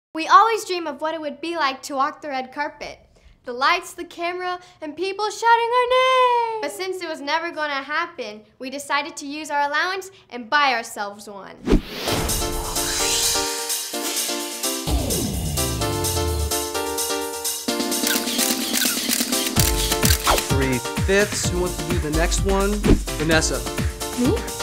We always dream of what it would be like to walk the red carpet. The lights, the camera, and people shouting our name. But since it was never going to happen, we decided to use our allowance and buy ourselves one. 3/5. Who wants to do the next one? Vanessa. Me?